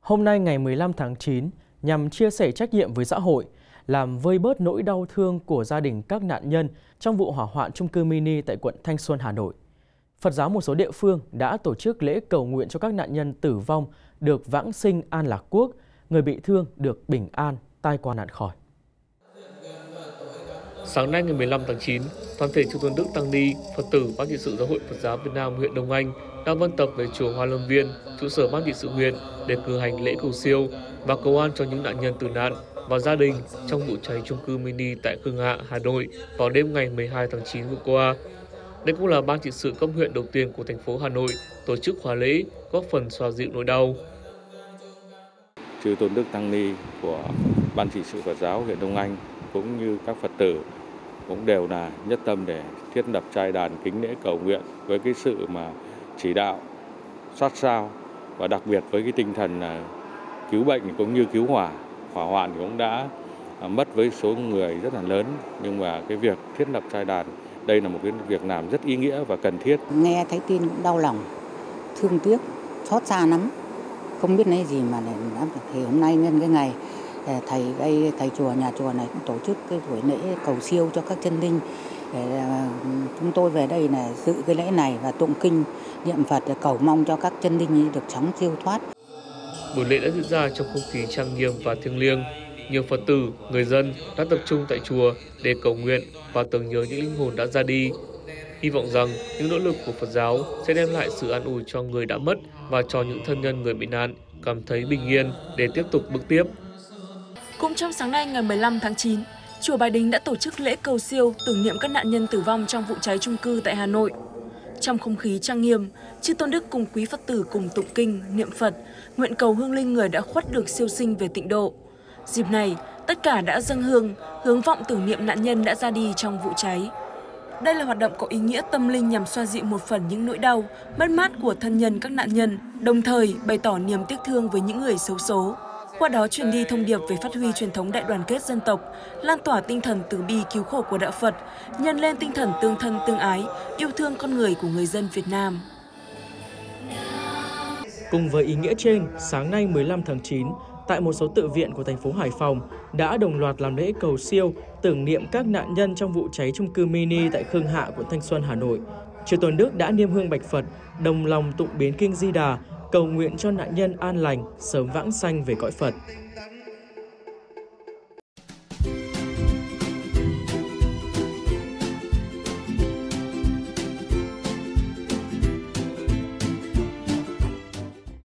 Hôm nay ngày 15 tháng 9, nhằm chia sẻ trách nhiệm với xã hội, làm vơi bớt nỗi đau thương của gia đình các nạn nhân trong vụ hỏa hoạn chung cư mini tại quận Thanh Xuân, Hà Nội, Phật giáo một số địa phương đã tổ chức lễ cầu nguyện cho các nạn nhân tử vong được vãng sinh an lạc quốc, người bị thương được bình an, tai qua nạn khỏi. Sáng nay ngày 15 tháng 9, toàn thể chư tôn đức tăng ni, Phật tử Ban trị sự Giáo hội Phật giáo Việt Nam huyện Đông Anh đang vân tập về chùa Hoa Lâm Viên, trụ sở Ban trị sự huyện để cử hành lễ cầu siêu và cầu an cho những nạn nhân tử nạn và gia đình trong vụ cháy chung cư mini tại Khương Hạ, Hà Nội vào đêm ngày 12 tháng 9 vừa qua. Đây cũng là Ban trị sự cấp huyện đầu tiên của thành phố Hà Nội tổ chức khóa lễ, góp phần xoa dịu nỗi đau. Chư tôn đức tăng ni của Ban trị sự Phật giáo huyện Đông Anh cũng như các Phật tử cũng đều là nhất tâm để thiết lập trai đàn kính lễ cầu nguyện với cái sự mà chỉ đạo sát sao và đặc biệt với cái tinh thần cứu bệnh cũng như cứu hỏa hoạn cũng đã mất với số người rất là lớn, nhưng mà cái việc thiết lập trai đàn đây là một cái việc làm rất ý nghĩa và cần thiết. Nghe thấy tin cũng đau lòng, thương tiếc, xót xa lắm, không biết nói gì mà để làm. Thì hôm nay nhân cái ngày thầy chùa, nhà chùa này cũng tổ chức cái buổi lễ cầu siêu cho các chân linh. Để chúng tôi về đây là dự cái lễ này và tụng kinh niệm Phật để cầu mong cho các chân linh được chóng siêu thoát. Buổi lễ đã diễn ra trong không khí trang nghiêm và thiêng liêng. Nhiều Phật tử, người dân đã tập trung tại chùa để cầu nguyện và tưởng nhớ những linh hồn đã ra đi. Hy vọng rằng những nỗ lực của Phật giáo sẽ đem lại sự an ủi cho người đã mất và cho những thân nhân người bị nạn cảm thấy bình yên để tiếp tục bước tiếp. Cũng trong sáng nay ngày 15 tháng 9, chùa Bái Đính đã tổ chức lễ cầu siêu tưởng niệm các nạn nhân tử vong trong vụ cháy chung cư tại Hà Nội. Trong không khí trang nghiêm, chư tôn đức cùng quý Phật tử cùng tụng kinh, niệm Phật, nguyện cầu hương linh người đã khuất được siêu sinh về tịnh độ. Dịp này, tất cả đã dâng hương, hướng vọng tưởng niệm nạn nhân đã ra đi trong vụ cháy. Đây là hoạt động có ý nghĩa tâm linh nhằm xoa dịu một phần những nỗi đau, mất mát của thân nhân các nạn nhân, đồng thời bày tỏ niềm tiếc thương với những người xấu số. Qua đó truyền đi thông điệp về phát huy truyền thống đại đoàn kết dân tộc, lan tỏa tinh thần từ bi cứu khổ của đạo Phật, nhân lên tinh thần tương thân tương ái, yêu thương con người của người dân Việt Nam. Cùng với ý nghĩa trên, sáng nay 15 tháng 9, tại một số tự viện của thành phố Hải Phòng đã đồng loạt làm lễ cầu siêu tưởng niệm các nạn nhân trong vụ cháy chung cư mini tại Khương Hạ, quận Thanh Xuân, Hà Nội. Chư tôn đức đã niêm hương bạch Phật, đồng lòng tụng biến kinh Di Đà, cầu nguyện cho nạn nhân an lành, sớm vãng sanh về cõi Phật.